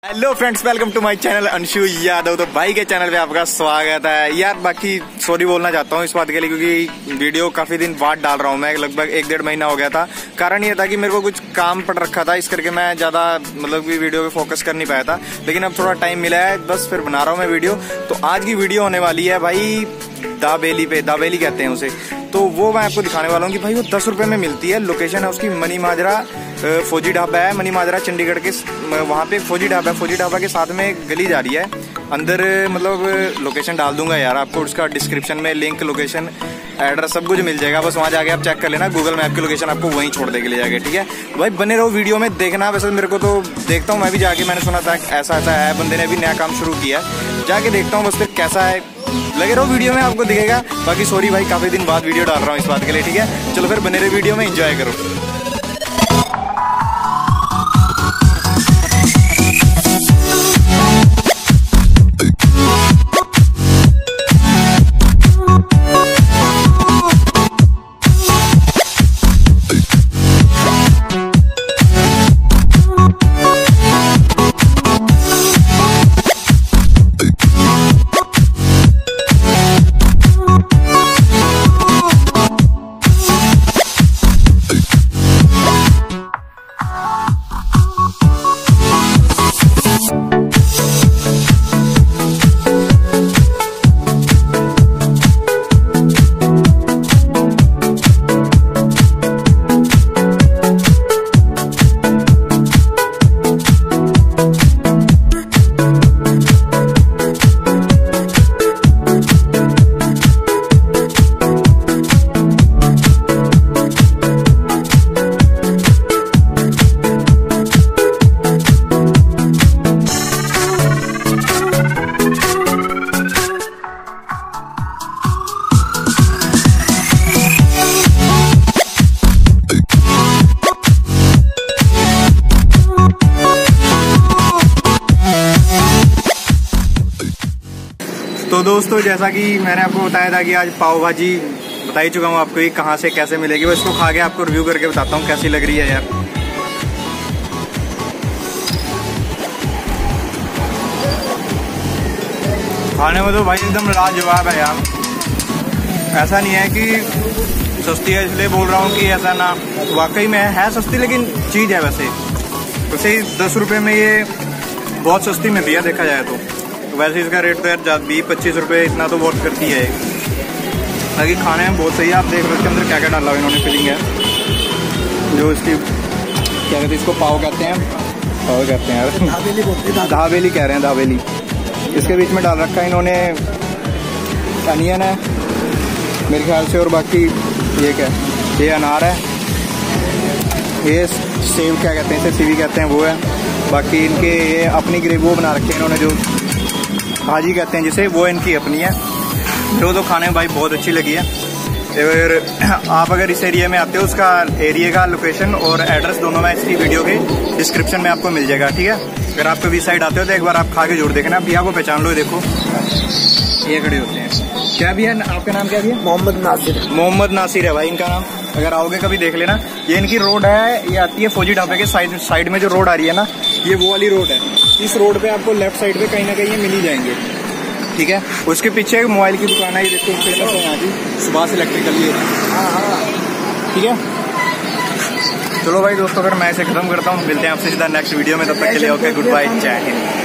Hello friends, welcome to my channel Anshu Yadav. तो भाई के चैनल पे आपका स्वागत है यार। बाकी सॉरी बोलना चाहता हूँ इस बात के लिए क्योंकि वीडियो काफी दिन बाद डाल रहा हूँ मैं, लगभग 1-1.5 महीना हो गया था। कारण ये था कि मेरे को कुछ काम पड़ रखा था, इस करके मैं ज्यादा मतलब कि वीडियो पे फोकस कर नहीं पाया था। लेकिन अब थोड़ा टाइम मिला है, बस फिर बना रहा हूँ मैं वीडियो। तो आज की वीडियो होने वाली है भाई दाबेली पे, दाबेली कहते हैं उसे। तो वो मैं आपको दिखाने वाला हूँ कि भाई वो 10 रुपए में मिलती है। लोकेशन है उसकी मनी माजरा फौजी ढाबा है, मनी माजरा चंडीगढ़ के वहाँ पे फौजी ढाबा है। फौजी ढाबा के साथ में एक गली जा रही है अंदर, मतलब लोकेशन डाल दूंगा यार आपको, उसका डिस्क्रिप्शन में लिंक, लोकेशन, एड्रेस सब कुछ मिल जाएगा। बस वहाँ जाके आप चेक कर लेना, गूगल मैप की लोकेशन आपको वहीं छोड़ देके ले जाके, ठीक है भाई। बने रहो वीडियो में, देखना। वैसे मेरे को तो देखता हूँ मैं भी जाके, मैंने सुना था ऐसा ऐसा है, बंदे ने भी नया काम शुरू किया है, जाके देखता हूँ बस फिर कैसा है। लगे रहो वीडियो में, आपको दिखेगा। बाकी सॉरी भाई, काफी दिन बाद वीडियो डाल रहा हूँ इस बात के लिए, ठीक है। चलो फिर बने रहे वीडियो में, एंजॉय करो। तो दोस्तों, जैसा कि मैंने आपको बताया था कि आज पाव भाजी बता ही चुका हूँ आपको ये कहाँ से कैसे मिलेगी। बस इसको खा के आपको रिव्यू करके बताता हूँ कैसी लग रही है यार। खाने में तो भाई एकदम लाजवाब है यार। ऐसा नहीं है कि सस्ती है इसलिए बोल रहा हूँ कि ऐसा ना, वाकई में है सस्ती, लेकिन चीज़ है वैसे 10 रुपये में ये बहुत सस्ती में दिया देखा जाए तो। वैसे इसका रेट तो यार 20-25 रुपये इतना तो बहुत करती है। बाकी खाने में बहुत सही है। आप देख लो इसके अंदर क्या क्या डाला हुआ इन्होंने, फिलिंग है जो इसकी क्या कहते हैं, इसको पाव कहते हैं, पाव कहते हैं यार, दाबेली कह रहे हैं, दाबेली। इसके बीच में डाल रखा है इन्होंने अनियन है मेरे ख्याल से, और बाकी ये क्या है, ये अनार है, ये सेव क्या कहते हैं, इसे सीवी कहते हैं, वो है। बाकी इनके ये अपनी ग्रेवी वो बना रखी है इन्होंने, जो भाजी कहते हैं जिसे, वो इनकी अपनी है। तो खाने में भाई बहुत अच्छी लगी है। और आप अगर इस एरिया में आते हो, उसका एरिया का लोकेशन और एड्रेस दोनों में इसकी वीडियो के डिस्क्रिप्शन में आपको मिल जाएगा, ठीक है। अगर आप कभी साइड आते हो तो एक बार आप खा के जरूर देखना। भैया को पहचान लो, देखो ये खड़े होते हैं। क्या भैया आपका नाम क्या भैया? मोहम्मद नासिर। मोहम्मद नासिर है भाई इनका नाम। अगर आओगे कभी देख लेना। ये इनकी रोड है, ये आती है फौजी ढाबे के साइड में जो रोड आ रही है ना, ये वो वाली रोड है। इस रोड पे आपको लेफ्ट साइड पे कहीं ना कहीं मिल ही जाएंगे, ठीक है। उसके पीछे एक मोबाइल की दुकान है, ये देखो फेमस है यहाँ की, सुभाष इलेक्ट्रिकल, ये ठीक है। चलो भाई दोस्तों, फिर मैं इसे खत्म करता हूँ। मिलते हैं आपसे सीधा नेक्स्ट वीडियो में, तब तक के लिए ओके, गुड बाय, जय हिंद।